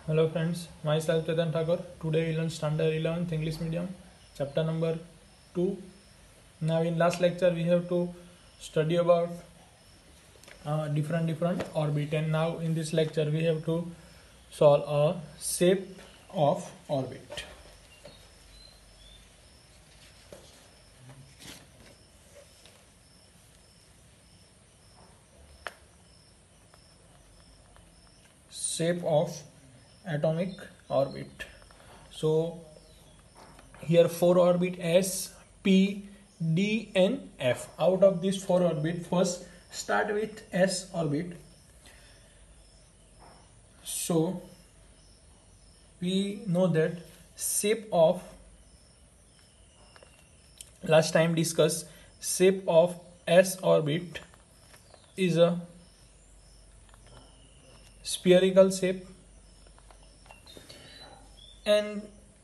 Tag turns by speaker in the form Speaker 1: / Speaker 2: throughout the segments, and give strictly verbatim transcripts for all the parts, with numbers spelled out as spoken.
Speaker 1: Hello friends, myself Chetan Thakur. Today we learn standard eleventh English medium, chapter number two. Now in last lecture we have to study about uh, different different orbit, and now in this lecture we have to solve a shape of orbit. Shape of atomic orbit. So here four orbit S, P, D and F. Out of these four orbit, first start with S orbit. So we know that shape of, last time discussed, shape of S orbit is a spherical shape, and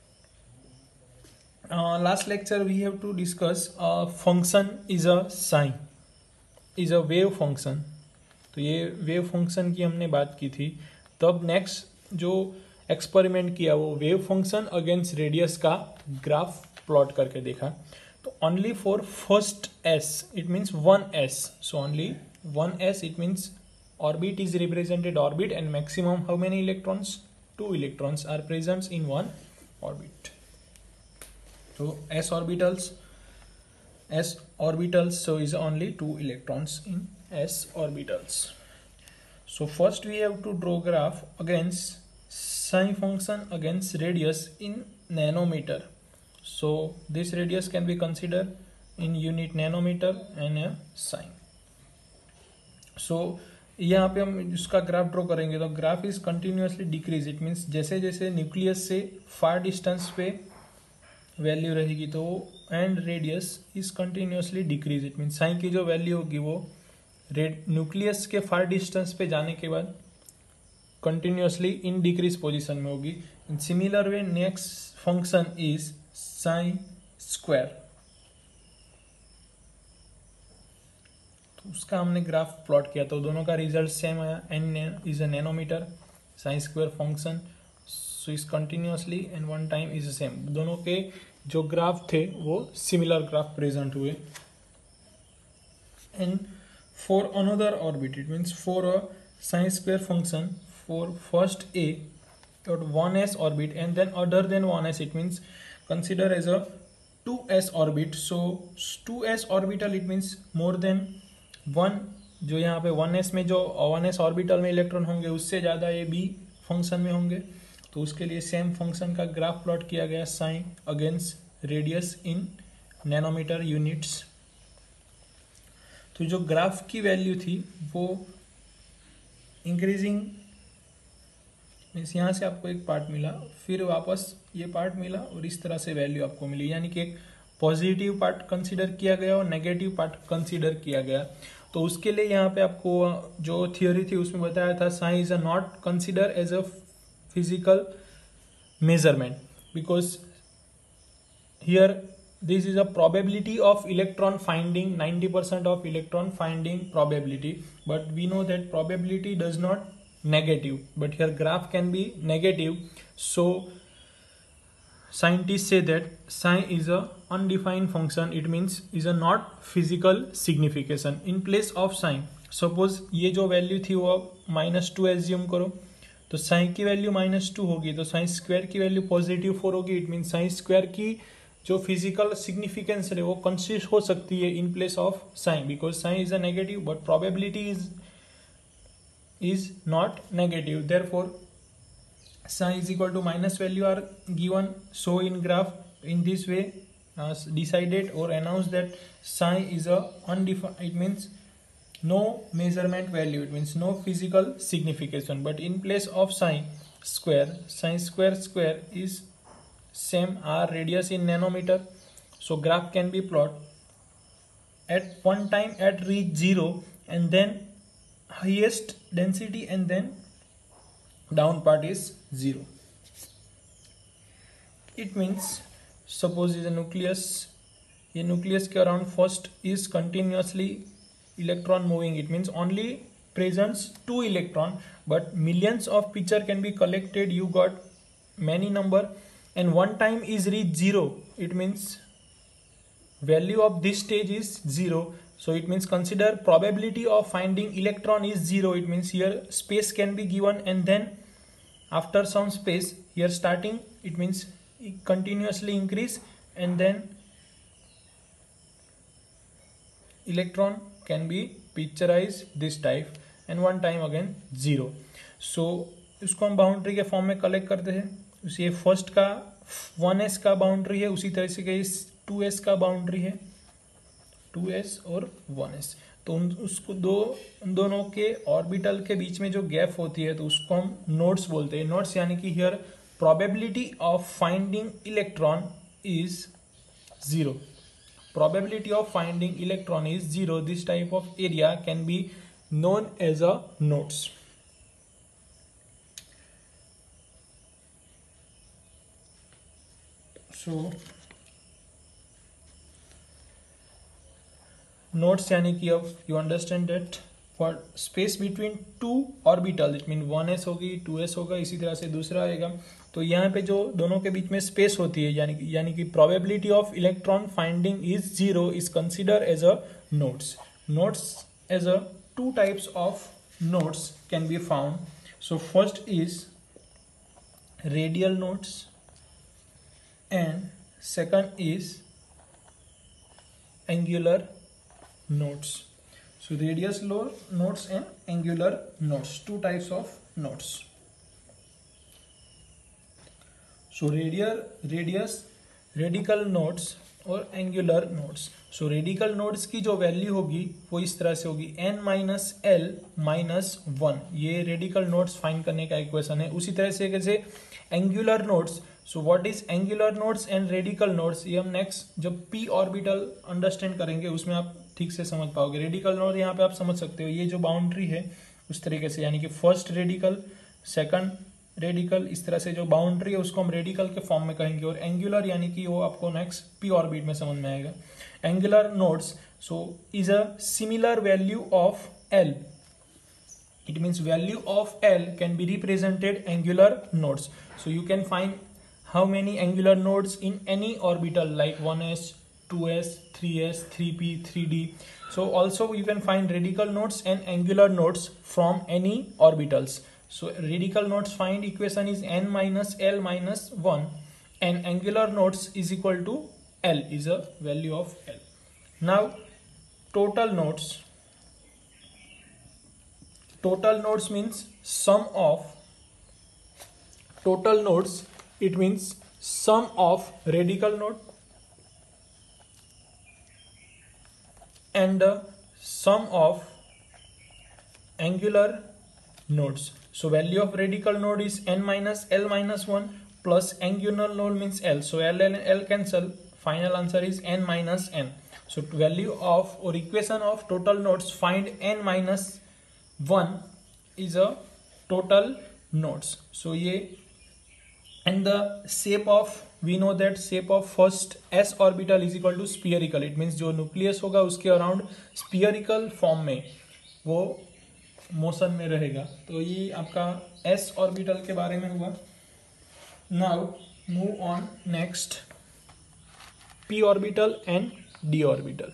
Speaker 1: uh, last lecture we have to discuss a function is a sine, is a wave function. तो ये wave function की हमने बात की थी. तब next जो experiment किया वो वेव फंक्शन अगेंस्ट रेडियस का ग्राफ प्लॉट करके देखा. तो only for first S it means one S, so only one S it means orbit is represented orbit, and maximum how many electrons? Two electrons are present in one orbit. So s orbitals, s orbitals, so is only two electrons in s orbitals. So first we have to draw graph against sine function against radius in nanometer. So this radius can be considered in unit nanometer and a sine. So यहाँ पे हम उसका graph draw करेंगे तो graph is continuously decrease. It means जैसे जैसे nucleus से फार distance पे वैल्यू रहेगी तो and radius is continuously decrease. It means sine की जो वैल्यू होगी वो रेड न्यूक्लियस के फार डिस्टेंस पे जाने के बाद कंटिन्यूसली इन डिक्रीज पोजिशन में होगी. In similar way next function is sine square. उसका हमने ग्राफ प्लॉट किया तो दोनों का रिजल्ट सेम आया. N is a nanometre, sine square function, so is continuously and one time is same. दोनों के जो ग्राफ थे वो सिमिलर ग्राफ प्रेजेंट हुए. And for another orbit it means for a sine square function for first A और one S orbit and then other then one S, it means consider as a two S orbit. So two S orbital it means more than one. जो यहाँ पे one S में जो one S orbital में electron होंगे उससे ज़्यादा ये बी फंक्शन में होंगे. तो उसके लिए सेम फंक्शन का ग्राफ प्लॉट किया गया sine against radius in nanometre units. तो जो ग्राफ की वैल्यू थी वो इंक्रीजिंग मीन्स यहाँ से आपको एक पार्ट मिला, फिर वापस ये पार्ट मिला और इस तरह से वैल्यू आपको मिली. यानी कि एक पॉजिटिव पार्ट कंसीडर किया गया और नेगेटिव पार्ट कंसीडर किया गया. तो उसके लिए यहाँ पे आपको जो थियोरी थी उसमें बताया था sine is a not consider as a physical measurement because here this is a probability of electron finding, ninety percent of electron finding probability, but we know that probability does not negative, but here graph can be negative. So scientists say that sine is a undefined function. It means is a not physical signification. In place of sine, suppose ये जो value थी वो minus two assume करो तो sign की value minus two होगी तो sine square की वैल्यू पॉजिटिव फोर होगी. इट मीन साइन स्क्वायर की जो फिजिकल सिग्निफिकेंस है वो कंसिस्ट हो सकती है in place of sine because sine is a negative but probability is is not negative. Therefore sin is equal to minus value are given. So in graph in this way uh, decided or announced that sin is a undefined, it means no measurement value, it means no physical signification. But in place of sin square, sin square square is same r radius in nanometer. So graph can be plot at one time at reach zero and then highest density and then down part is zero. It means suppose is a nucleus, ये nucleus के around first is continuously electron moving. It means only presents two electron, but millions of picture can be collected. You got many number, and one time is reach zero. It means value of this stage is zero. So it means consider probability of finding electron is zero. It means here space can be given, and then after some space here starting, it means continuously increase, and then electron can be picturized this type, and one time again zero. So इसको हम boundary के form में collect करते हैं. उसी first का one S का boundary है, उसी तरह से इस टू एस का बाउंड्री है, टू एस और वन एस. तो उन उसको दो उन दोनों के ऑर्बिटल के बीच में जो गैप होती है तो उसको हम नोड्स बोलते हैं. नोड्स यानी कि here probability of finding electron is zero. Probability of finding electron is zero. This type of area can be known as a nodes. So nodes यानी कि अब you understand that for space between two orbitals, it mean one S होगी, two S होगा, इसी तरह से दूसरा आएगा. तो यहाँ पे जो दोनों के बीच में स्पेस होती है यानी यानी कि probability of electron finding is zero is consider as a nodes. Nodes as a two types of nodes can be found. So first is radial nodes and second is angular nodes. So radius nodes and angular nodes, two types of nodes. So radial radius radical nodes और angular nodes. So radical nodes की जो value होगी वो इस तरह से होगी n minus L minus one. ये radical nodes फाइंड करने का इक्वेशन है. उसी तरह से कैसे angular nodes. So what is angular nodes and radical nodes, ये हम नेक्स्ट जब p ऑर्बिटल अंडरस्टैंड करेंगे उसमें आप ठीक से समझ पाओगे. रेडिकल नोड यहाँ पे आप समझ सकते हो, ये जो बाउंड्री है उस तरीके से, यानी कि फर्स्ट रेडिकल सेकंड रेडिकल, इस तरह से जो बाउंड्री है उसको हम रेडिकल के फॉर्म में कहेंगे. और एंगुलर यानी कि वो आपको नेक्स्ट p ऑर्बिट में समझ में आएगा. Angular nodes so is a similar value of l. It means value of L can be represented angular nodes. So you can find how many angular nodes in any orbital like one s, two s, three s, three p, three d. So also you can find radical nodes and angular nodes from any orbitals. So radical nodes find equation is n minus L minus one, and angular nodes is equal to L is a value of L. Now total nodes. Total nodes means sum of total nodes. It means sum of radical node and the sum of angular nodes. So value of radical node is n minus L minus one plus angular node means L. So L and L cancel. Final answer is n minus n. So value of or equation of total nodes find n minus one is a total nodes. So ये and the shape of, we know that shape of first s orbital is equal to spherical. It means जो nucleus होगा उसके around spherical form में वो motion में रहेगा. तो ये आपका s orbital के बारे में हुआ. Now move on next p orbital and d orbital.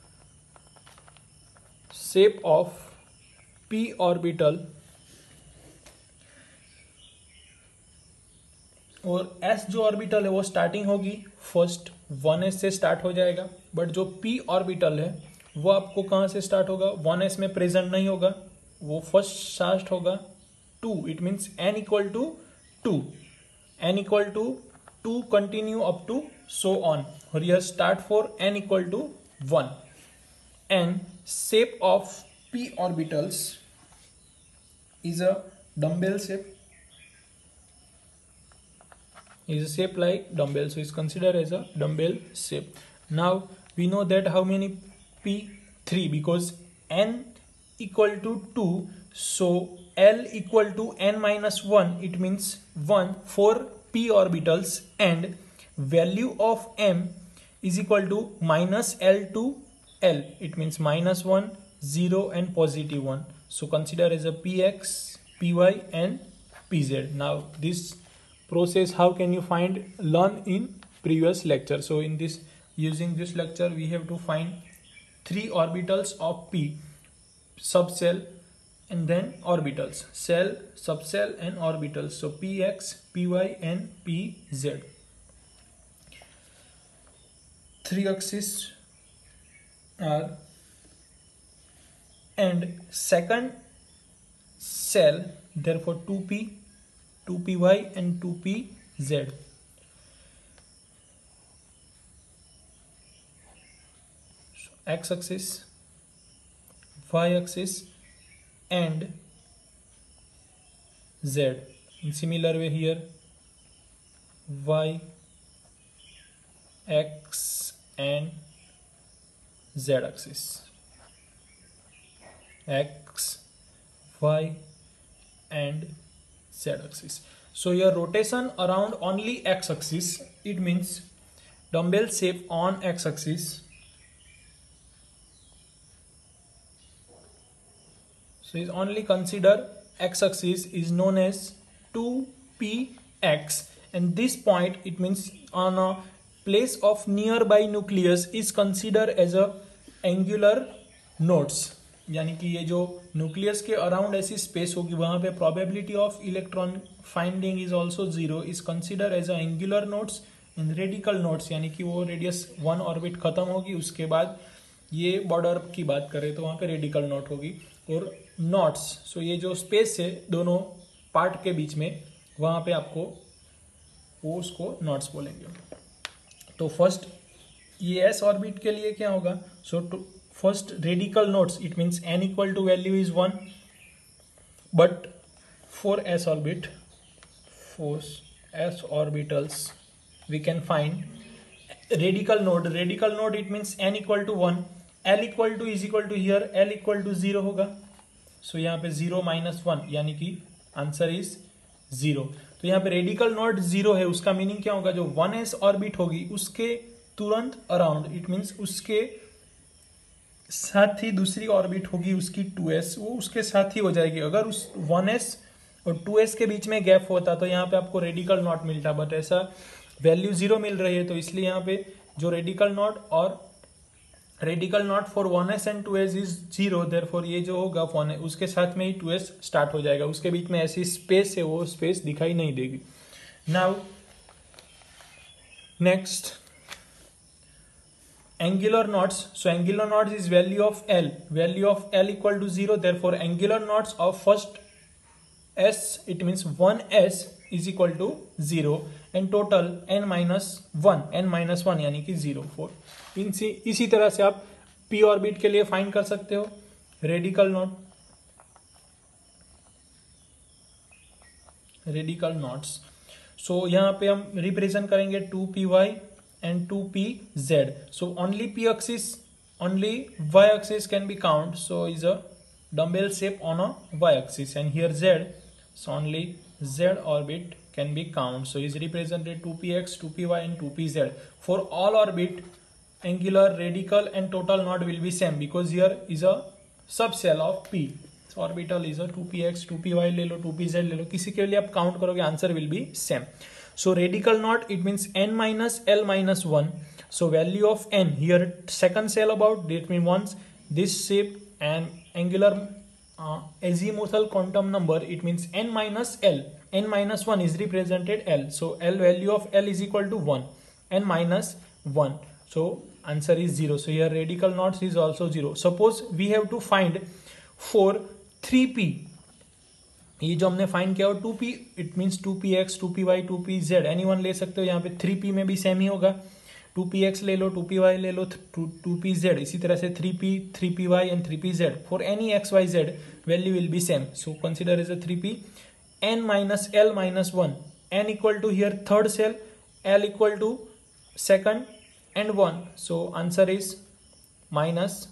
Speaker 1: Shape of p orbital और s जो ऑर्बिटल है वो स्टार्टिंग होगी फर्स्ट वन एस से स्टार्ट हो जाएगा. बट जो p ऑर्बिटल है वो आपको कहाँ से स्टार्ट होगा, वन एस में प्रेजेंट नहीं होगा, वो फर्स्ट स्टार्ट होगा two. It means n equal to two, n equal to two continue up to so on. और यह start for n equal to one. And shape of p orbitals is a dumbbell shape, is a shape like dumbbell, so it's considered as a dumbbell shape. Now we know that how many p, three, because n equal to two, so L equal to n minus one, it means one for p orbitals, and value of m is equal to minus L to L. It means minus one, zero and positive one. So consider as a px, py and pz. Now this process, how can you find, learn in previous lecture. So in this, using this lecture, we have to find three orbitals of p, subcell and then orbitals, cell, subcell and orbitals. So px, py and pz. Three axes are, and second cell, therefore two p, two py and two pz. So x axis, y axis and z. In similar way here, y, x and z axis, x, y and z axis. So your rotation around only x axis, it means dumbbell shape on x axis. So is only consider x axis is known as two p x, and this point, it means on a place of nearby nucleus, is considered as a angular nodes. यानी कि ये जो nucleus के around ऐसी space होगी, वहां पे probability of electron finding is also zero, is consider as a angular nodes in radical nodes. यानी कि वो रेडियस वन ऑर्बिट खत्म होगी, उसके बाद ये बॉर्डर की बात करें तो वहां पे रेडिकल नोट होगी. और नॉट्स, सो ये जो स्पेस है दोनों पार्ट के बीच में, वहां पे आपको वो उसको नॉट्स बोलेंगे. तो फर्स्ट ये एस ऑर्बिट के लिए क्या होगा, so two first radical notes, it means N equal to value is one, but for S orbit, for S orbitals we can find radical node. Radical node, it means n equal to one, l equal to is equal to here l equal to zero होगा. so यहाँ पे zero minus one, यानी कि answer is zero. तो यहाँ पे radical node zero है, उसका मीनिंग क्या होगा, जो वन एस ऑर्बिट होगी उसके तुरंत अराउंड, इट मीन्स उसके साथ ही दूसरी ऑर्बिट होगी उसकी टू एस, वो उसके साथ ही हो जाएगी. अगर उस वन एस और टू एस के बीच में गैप होता तो यहाँ पे आपको रेडिकल नॉट मिलता, बट ऐसा वैल्यू जीरो मिल रही है, तो इसलिए यहाँ पे जो रेडिकल नॉट और radical knot for one S and two S is zero, therefore ये जो होगा वन एस उसके साथ में ही टू एस स्टार्ट हो जाएगा, उसके बीच में ऐसी स्पेस है वो स्पेस दिखाई नहीं देगी. Now next angular knots. So angular knots is value of L, value of L equal to zero, therefore angular knots of first S, it means one S is equal to zero and total n minus one, n minus one यानी कि zero four. इनसे इसी तरह से आप p orbit के लिए find कर सकते हो radical knot, radical knots. So यहाँ पे हम रिप्रेजेंट करेंगे two P Y and two p z. So only p axis, only y axis can be count, so is a dumbbell shape on a y axis, and here z, so only z orbit can be count, so is represented two p x, two p y and two p z. For all orbit, angular, radical and total node will be same, because here is a subcell of p. So orbital is a two p x, two p y ले लो, two p z ले लो, किसी के लिए आप count करोगे answer will be same. So radical knot, it means n minus l minus one. So value of n here, second cell about, that means once this shape and angular uh, azimuthal quantum number, it means n minus l. N minus one is represented L. So L value of L is equal to one. N minus one. So answer is zero. So here radical knots is also zero. Suppose we have to find for three p. ये जो हमने find किया हो two P, it means two P X, two P Y, two P Z, any one ले सकते हो. यहाँ पे थ्री पी में भी सेम ही होगा, टू पी एक्स ले लो, टू पी वाई ले लो, टू पी जेड. इसी तरह से three P, three P Y and three P Z, for any X Y Z value will be same. So consider as a three P, N minus L minus one, N equal to here third shell, L equal to second and one. So answer is minus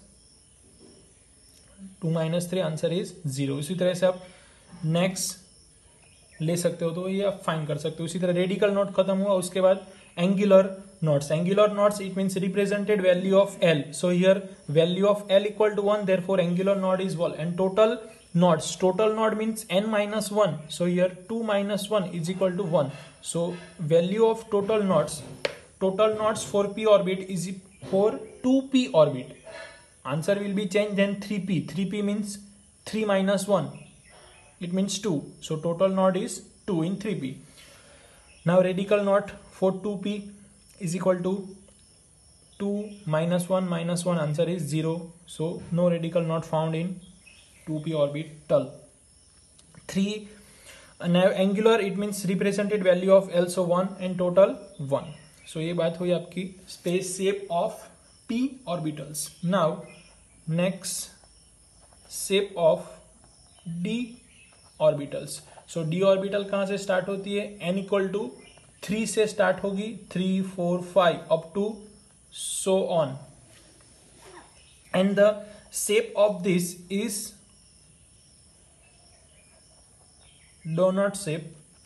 Speaker 1: two minus three, answer is zero. इसी तरह से आप next ले सकते हो, तो ये आप फाइंड कर सकते हो. इसी तरह रेडिकल नोट खत्म हुआ, उसके बाद angular notes. Angular notes, it means represented value of L. So here value of L equal to one, therefore angular note is one, and total nodes. Total node means n minus one. So here two minus one is equal to one. So value of total nodes, total nodes for p orbit is for two p orbit. Answer will be changed then three p. three p means three minus one. It means two. So total node is two in three p. Now radical node for two p is equal to two minus one minus one. Answer is zero. So no radical node found in two p orbital. three now angular, it means represented value of L, so one and total one. So ये बात हुई आपकी space shape of p orbitals. Now next shape of d orbitals. So d orbital कहाँ से start होती है? n equal to three से start होगी, three, four, five up to so on. And the shape of this is donut shape.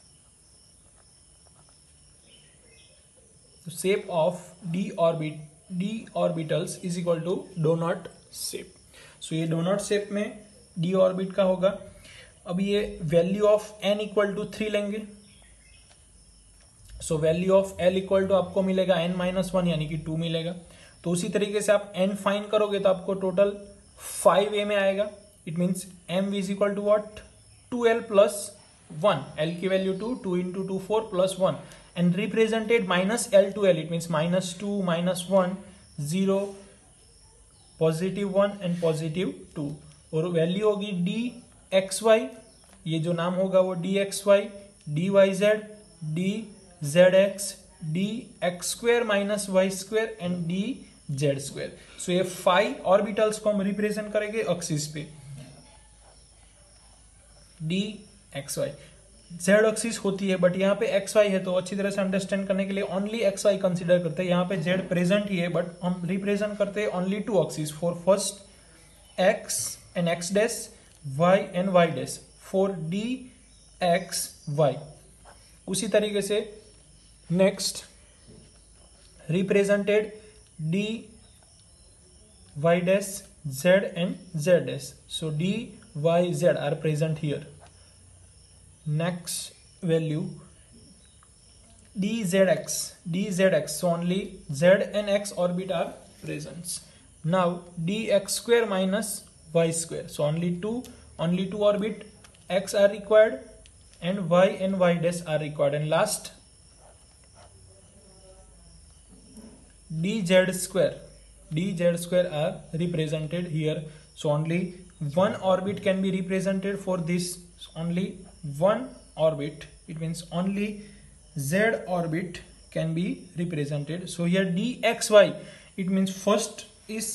Speaker 1: The shape of d orbit d orbitals is equal to donut shape. So ये donut shape में d orbit का होगा. अब ये value of n equal to three लेंगे. So value of L equal to आपको मिलेगा n minus one यानी कि टू मिलेगा. तो उसी तरीके से आप n फाइंड करोगे तो आपको टोटल फाइव a में आएगा. It means m is equal to what? Two L plus one. L की value two, two into two, four plus one. And represented minus L to L. It means minus two, minus one, zero, positive one and positive two. और value होगी dxy. ये जो नाम होगा वो dxy, dyz, dzx, dx square minus y square and dz square. So ये five orbitals को हम रिप्रेजेंट करेंगे एक्सिस पे. dxy z एक्सिस होती है बट यहाँ पे xy है, तो अच्छी तरह से अंडरस्टैंड करने के लिए ओनली xy कंसीडर करते हैं. यहाँ पे z प्रेजेंट ही है बट हम रिप्रेजेंट करते हैं only two axis. For first x and x dash, y and y dash, for dxy. उसी तरीके से next represented dy dash, z and z dash. So dy z are present here. Next value dzx, dzx, so only z and x orbit are present. Now dx square minus y square, so only two, only two orbit x are required and y and y dash are required. And last dz square, dz square are represented here. So only one orbit can be represented for this. So only one orbit, it means only z orbit can be represented. So here dxy, it means first is,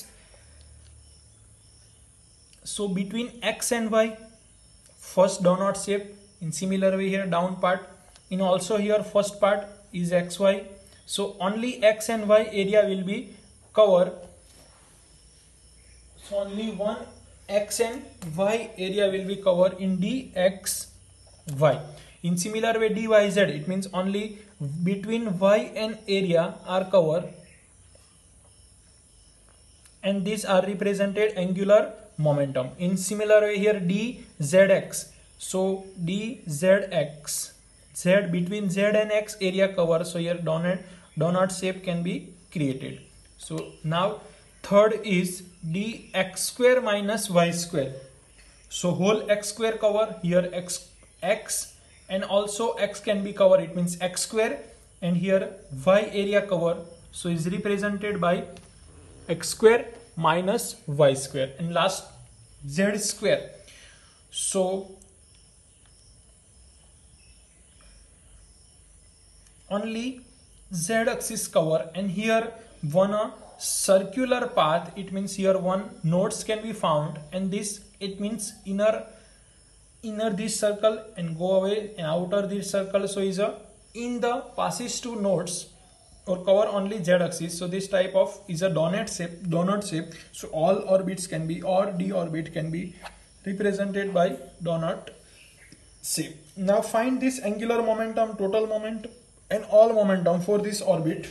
Speaker 1: so between x and y, first donut shape. In similar way here down part, in also here first part is xy. So only x and y area will be covered. So only one x and y area will be covered in dx y. In similar way dyz, it means only between y and area are covered, and these are represented angular momentum. In similar way here dzx, so dzx, z between z and x area cover, so here donut donut shape can be created. So now third is dx square minus y square. So whole x square cover here, x x and also x can be covered, it means x square, and here y area cover, so is represented by x square minus y square. And last z square, so only z axis cover, and here one a circular path, it means here one nodes can be found, and this it means inner inner this circle and go away and outer this circle. So is a in the passes to nodes or cover only z axis. So this type of is a donut shape, donut shape. So all orbits can be, or d orbit can be represented by donut shape. Now find this angular momentum, total momentum and all momentum for this orbit,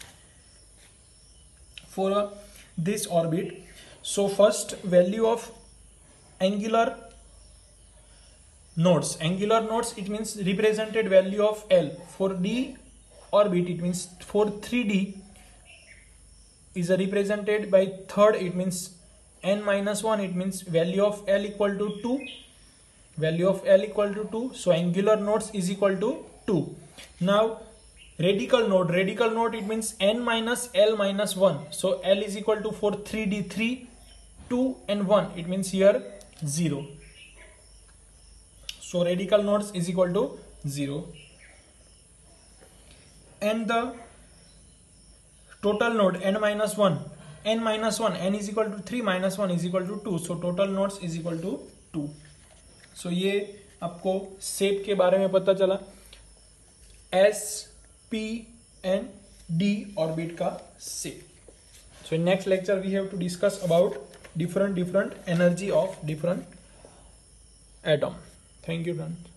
Speaker 1: for uh, this orbit. So first value of angular nodes. Angular nodes, it means represented value of L. For D orbit, it means for three D is represented by third, it means n minus one, it means value of L equal to two. Value of L equal to two. So angular nodes is equal to two. Now radical node, radical node, it means n minus L minus one. So L is equal to for three D three, two and one, it means here zero. So radical nodes is equal to zero. And the total node n minus one, n minus one, n is equal to three minus one is equal to two. So total nodes is equal to two. So ये आपको shape के बारे में पता चला, S, P and D orbit का shape. So in next lecture we have to discuss about different different energy of different atom. Thank you friends.